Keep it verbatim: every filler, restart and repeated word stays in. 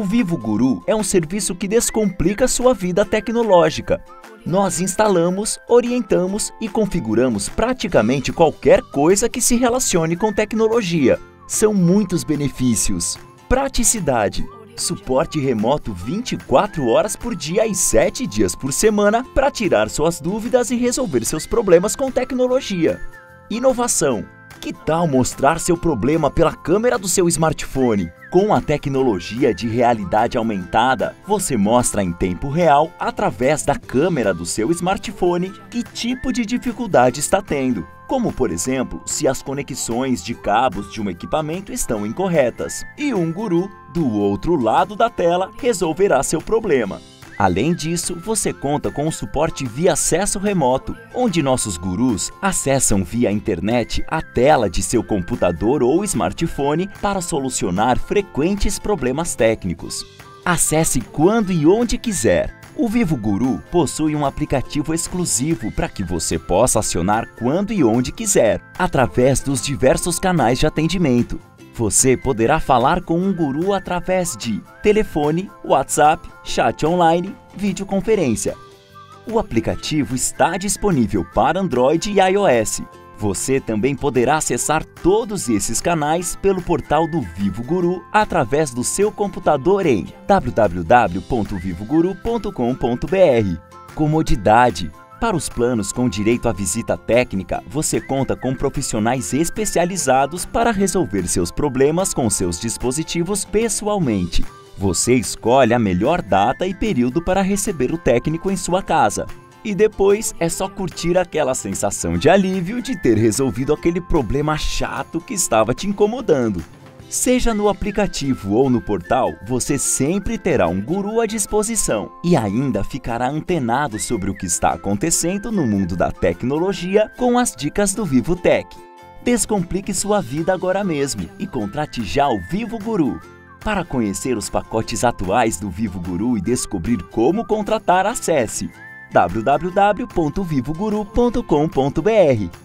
Vivo Guru é um serviço que descomplica sua vida tecnológica. Nós instalamos, orientamos e configuramos praticamente qualquer coisa que se relacione com tecnologia. São muitos benefícios. Praticidade. Suporte remoto vinte e quatro horas por dia e sete dias por semana para tirar suas dúvidas e resolver seus problemas com tecnologia. Inovação. Que tal mostrar seu problema pela câmera do seu smartphone? Com a tecnologia de realidade aumentada, você mostra em tempo real, através da câmera do seu smartphone, que tipo de dificuldade está tendo. Como, por exemplo, se as conexões de cabos de um equipamento estão incorretas. E um guru, do outro lado da tela, resolverá seu problema. Além disso, você conta com o suporte via acesso remoto, onde nossos gurus acessam via internet a tela de seu computador ou smartphone para solucionar frequentes problemas técnicos. Acesse quando e onde quiser. O Vivo Guru possui um aplicativo exclusivo para que você possa acionar quando e onde quiser, através dos diversos canais de atendimento. Você poderá falar com um guru através de telefone, WhatsApp, chat online, videoconferência. O aplicativo está disponível para Android e iOS. Você também poderá acessar todos esses canais pelo portal do Vivo Guru através do seu computador em w w w ponto vivo guru ponto com ponto b r. Comodidade. Para os planos com direito à visita técnica, você conta com profissionais especializados para resolver seus problemas com seus dispositivos pessoalmente. Você escolhe a melhor data e período para receber o técnico em sua casa. E depois é só curtir aquela sensação de alívio de ter resolvido aquele problema chato que estava te incomodando. Seja no aplicativo ou no portal, você sempre terá um guru à disposição e ainda ficará antenado sobre o que está acontecendo no mundo da tecnologia com as dicas do Vivo Tech. Descomplique sua vida agora mesmo e contrate já o Vivo Guru. Para conhecer os pacotes atuais do Vivo Guru e descobrir como contratar, acesse w w w ponto vivo guru ponto com ponto b r.